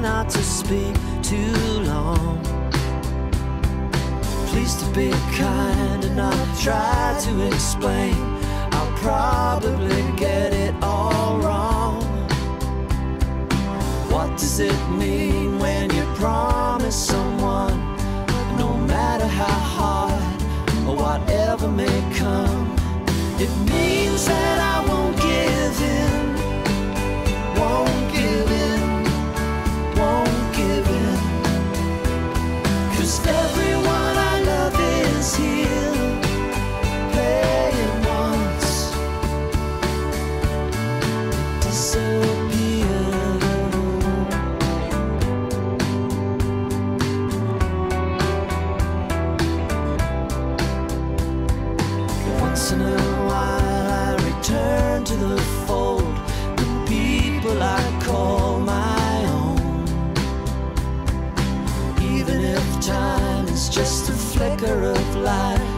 not to speak too long. Please to be kind and not try to explain. I'll probably get it all wrong. What does it mean when you promise someone, no matter how hard or whatever may come? It means that I won't give in, won't give in, won't give in. 'Cause everyone I love is here, playing once, disappear. Once in a while I return to the fold, the people I call my own. Even if time is just a flicker of light,